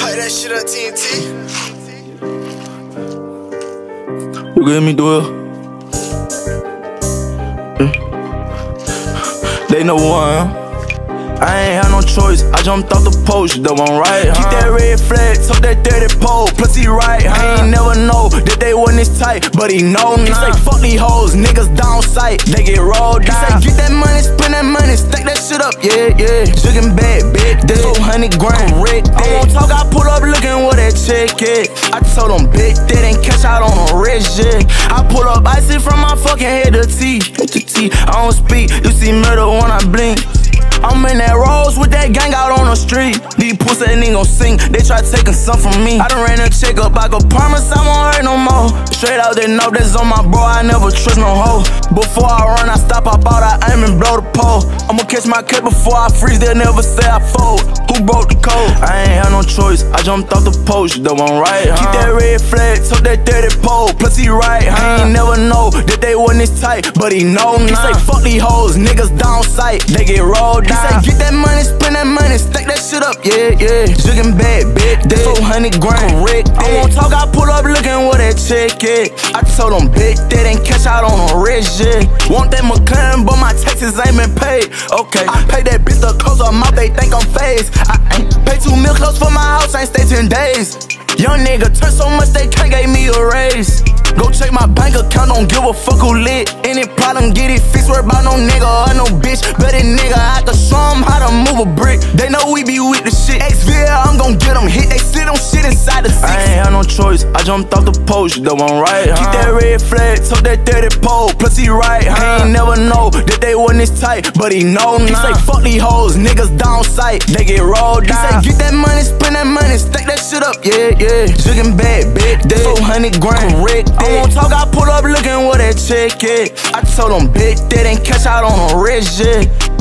Play that shit on TNT. You give me do it. They know one. I ain't had no choice, I jumped off the post, the one right. Keep that red flag, took that 30 pole, plus he right. I ain't never know that they wasn't this tight, but he know now. He say fuck these hoes, niggas down sight, they get rolled down. He say get that money, spend that money, stack that shit up, yeah, yeah. Chicken bad, big dick, 400 grand, Rick. I won't talk, I pull up looking where that chick is. I told him bitch, they didn't catch out on a wrist, yeah. I pull up icy from my fucking head to T. I don't speak, you see murder when I blink. I'm in that Rolls with that gang out on the street. These pussy ain't gon' sing, they try taking some from me. I done ran a check up, I could promise I won't hurt no more. Straight out they know that's on my bro, I never trust no hoe. Before I run, I stop, I bout, I aim and blow the pole. I'ma catch my cut before I freeze, they'll never say I fold. Who broke the code? I ain't had no choice, I jumped off the post, the one right. Keep that red flag, took that 30 pole, plus he right. I ain't never know that they wasn't this tight, but he know now. He say fuck these hoes, niggas down sight, they get rolled down. He say get that money, spend that money, stack that shit up, yeah, yeah. Chicken bad, big dick, 400 grand, Rick. I won't talk, I pull up looking where that chick is. I told them bitch, they didn't catch out on a wrist, yeah. Want that McLaren, but my taxes ain't been paid. Okay, I pay that bitch the close her mouth, they think I'm phased. I ain't pay 2 mil close for my house, ain't stay 10 days. Young nigga turn so much they can't give me a raise. Go check my bank account, don't give a fuck who lit. Any problem, get it fixed, worry about no nigga or no bitch. But that nigga, I can show him how to move a brick. They know we be with the shit. XVL, I'm gon' get them hit, they sit on shit inside the six. I ain't had no choice, I jumped off the post, the one right. Keep that red flag, took that 30 pole, plus he right. I ain't never know that they wasn't this tight, but he know now. He say fuck these hoes, niggas down sight, they get rolled down. He say get that money, spend that money, stack that shit up, yeah, yeah. Chicken bad, big dick, 400 grand, Rick. I won't talk, I pull up looking where that chick is. I told them bitch, they didn't catch out on a wrist, yeah.